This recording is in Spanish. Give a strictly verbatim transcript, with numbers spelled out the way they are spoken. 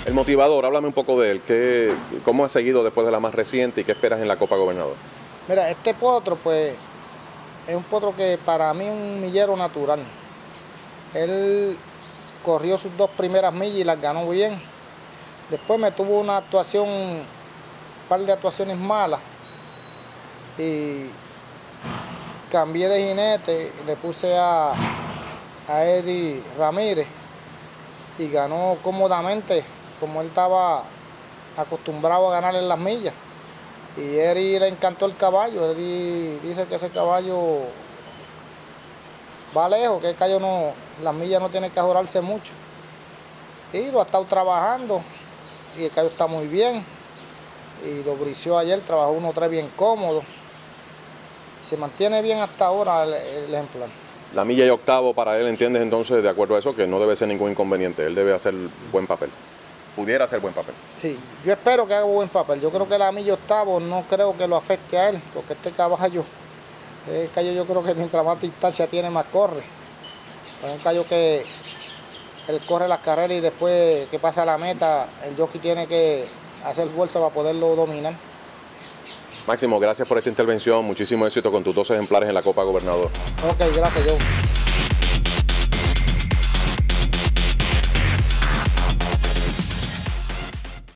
El motivador, háblame un poco de él. ¿Qué, ¿Cómo has seguido después de la más reciente y qué esperas en la Copa Gobernador? Mira, este potro, pues, es un potro que para mí es un millero natural. Él corrió sus dos primeras millas y las ganó bien. Después me tuvo una actuación, un par de actuaciones malas. Y cambié de jinete, le puse a, a Eddie Ramírez y ganó cómodamente, como él estaba acostumbrado a ganar en las millas. Y Eddie le encantó el caballo. Eddie dice que ese caballo va lejos, que el caballo no, las millas no tiene que ajorarse mucho. Y lo ha estado trabajando y el caballo está muy bien. Y lo brició ayer, trabajó uno tres bien cómodo. Se mantiene bien hasta ahora el, el ejemplar. La milla y octavo para él, ¿entiendes entonces, de acuerdo a eso, que no debe ser ningún inconveniente? Él debe hacer buen papel. Pudiera hacer buen papel. Sí, yo espero que haga buen papel. Yo creo que la milla octavo no creo que lo afecte a él, porque este caballo, el caballo yo creo que mientras más distancia tiene, más corre. Es un caballo que él corre las carreras y después que pasa la meta, el jockey tiene que hacer fuerza para poderlo dominar. Máximo, gracias por esta intervención. Muchísimo éxito con tus dos ejemplares en la Copa Gobernador. Ok, gracias, Joe.